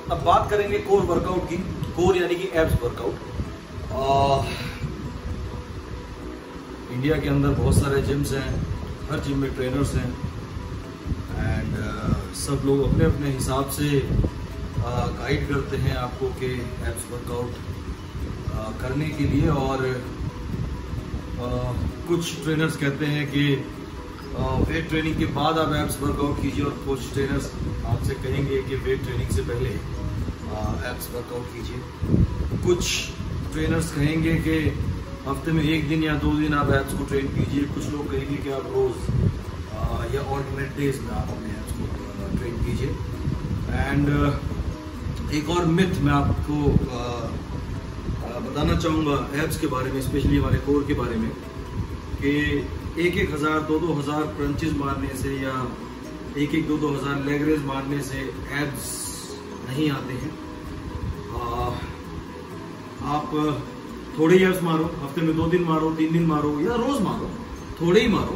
अब बात करेंगे कोर वर्कआउट की। कोर यानी कि एब्स वर्कआउट। इंडिया के अंदर बहुत सारे जिम्स हैं, हर जिम में ट्रेनर्स हैं एंड सब लोग अपने अपने हिसाब से गाइड करते हैं आपको कि एब्स वर्कआउट करने के लिए। और कुछ ट्रेनर्स कहते हैं कि वेट ट्रेनिंग के बाद आप एब्स वर्कआउट कीजिए, और कुछ ट्रेनर्स आपसे कहेंगे कि वेट ट्रेनिंग से पहले एब्स वर्कआउट कीजिए। कुछ ट्रेनर्स कहेंगे कि हफ्ते में 1 दिन या 2 दिन आप एब्स को ट्रेन कीजिए। कुछ लोग कहेंगे कि आप रोज या ऑल्टरनेट डेज में आप अपने एब्स को ट्रेन कीजिए। एंड एक और मिथ मैं आपको बताना चाहूँगा एब्स के बारे में, स्पेशली हमारे कोर के बारे में, कि 1,000 2,000 क्रंचेस मारने से या 2,000 लेग रेज मारने से एब्स नहीं आते हैं। आप थोड़े ही एब्स मारो, हफ्ते में 2 दिन मारो, 3 दिन मारो या रोज मारो, थोड़े ही मारो।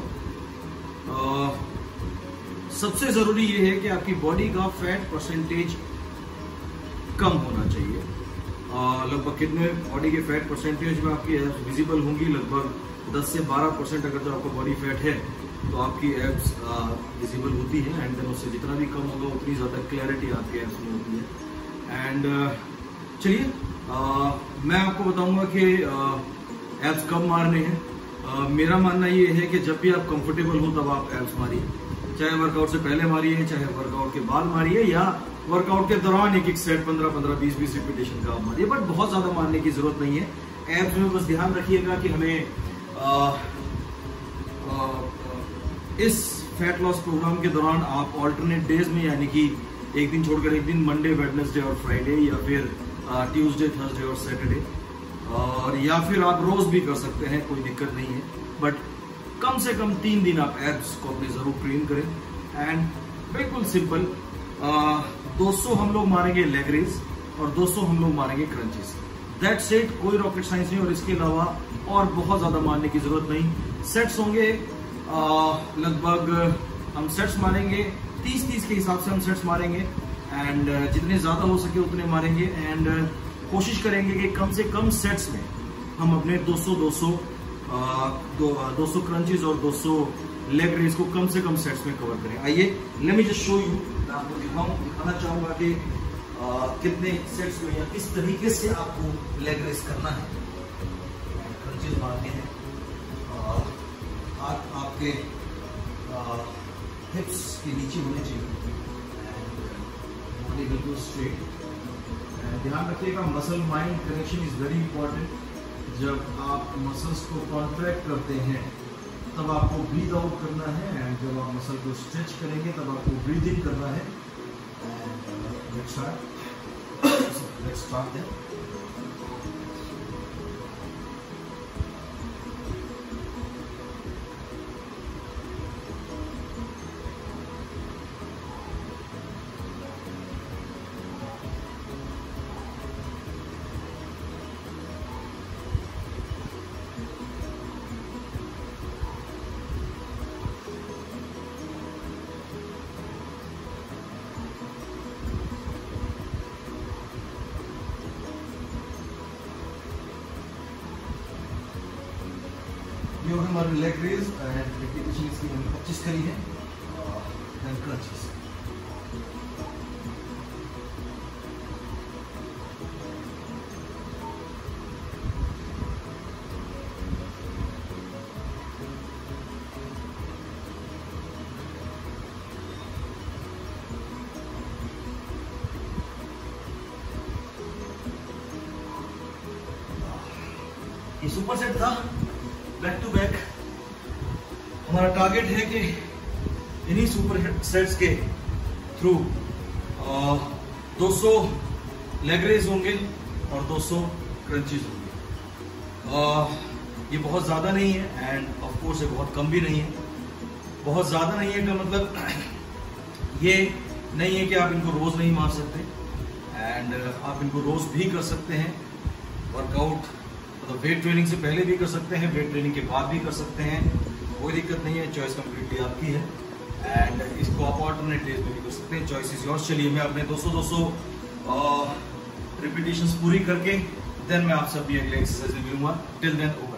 सबसे जरूरी ये है कि आपकी बॉडी का फैट परसेंटेज कम होना चाहिए। लगभग कितने बॉडी के फैट परसेंटेज में आपकी एब्स विजिबल होंगी? लगभग 10 से 12% अगर जो आपका बॉडी फैट है तो आपकी एब्स विजिबल होती है। एंड देन उससे जितना भी कम होगा उतनी ज्यादा क्लैरिटी आपके एब्स में होती है। एंड चलिए मैं आपको बताऊंगा कि एब्स कब मारने हैं। मेरा मानना ये है कि जब भी आप कंफर्टेबल हो तब आप एब्स मारिए, चाहे वर्कआउट से पहले मारिए, चाहे वर्कआउट के बाद मारिए, या वर्कआउट के दौरान एक सेट 15-15 20-20 रिपीटेशन का आप मारिए, बट बहुत ज्यादा मारने की जरूरत नहीं है। एब्स में बस ध्यान रखिएगा कि हमें इस फैट लॉस प्रोग्राम के दौरान आप ऑल्टरनेट डेज में, यानी कि एक दिन छोड़कर एक दिन, मंडे, वेडनेसडे और फ्राइडे, या फिर ट्यूसडे, थर्सडे और सैटरडे, और या फिर आप रोज भी कर सकते हैं, कोई दिक्कत नहीं है। बट कम से कम 3 दिन आप एब्स को अपने जरूर ट्रेन करें। एंड बिल्कुल सिंपल, 200 हम लोग मारेंगे लेग रेज और 200 हम लोग मारेंगे क्रंचेस। दैट्स इट, कोई रॉकेट साइंस नहीं, और इसके अलावा और बहुत ज्यादा मारने की जरूरत नहीं। सेट्स होंगे लगभग, हम सेट्स मारेंगे 30-30 के हिसाब से हम सेट्स मारेंगे। एंड जितने ज्यादा हो सके उतने मारेंगे। एंड कोशिश करेंगे कि कम से कम सेट्स में हम अपने 200 क्रंचेस और 200 लेग रेज को कम से कम सेट्स में कवर करें। आइए let me just show you, मैं आपको दिखाना चाहूंगा कि कितने सेट्स में या किस तरीके से आपको लेग रेज करना है, क्रंचेस मारने हैं। हाथ आपके हिप्स के नीचे होने चाहिए, बॉडी बिल्कुल स्ट्रेट। ध्यान रखिएगा, muscle mind connection is very important. जब आप मसल्स को कॉन्ट्रैक्ट करते हैं तब आपको ब्रीद आउट करना है, एंड जब आप मसल को स्ट्रेच करेंगे तब आपको ब्रीद इन करना है। And let's start there. ये हमारे लेग रेज एंड रिपीटेशन इसकी हमने 25 करी है। एंड क्रंचेस, ये सुपर सेट था, बैक टू बैक। हमारा टारगेट है कि इन्हीं सुपर सेट्स के थ्रू 200 लेग रेज होंगे और 200 क्रंचेस होंगे। ये बहुत ज्यादा नहीं है एंड ऑफ कोर्स ये बहुत कम भी नहीं है। बहुत ज्यादा नहीं है का मतलब ये नहीं है कि आप इनको रोज नहीं मार सकते, एंड आप इनको रोज भी कर सकते हैं। वर्कआउट मतलब वेट ट्रेनिंग से पहले भी कर सकते हैं, वेट ट्रेनिंग के बाद भी कर सकते हैं, कोई दिक्कत नहीं है। चॉइस कंप्लीटली आपकी है एंड इसको आप ऑल्टरनेट डेज में भी कर सकते हैं, चॉइस इज योर्स। चलिए मैं अपने 200 रिपीटेशंस पूरी करके देन मैं आप सब भी अगले एक्सरसाइज में मिलूंगा। Till then